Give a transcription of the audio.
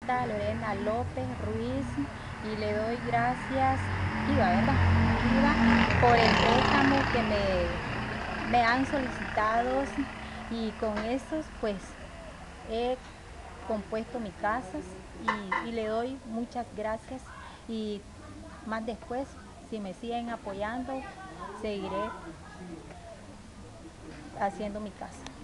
Lorena López Ruiz, y le doy gracias por el préstamo que me han solicitado, y con estos pues he compuesto mi casa, y le doy muchas gracias, y más después, si me siguen apoyando, seguiré haciendo mi casa.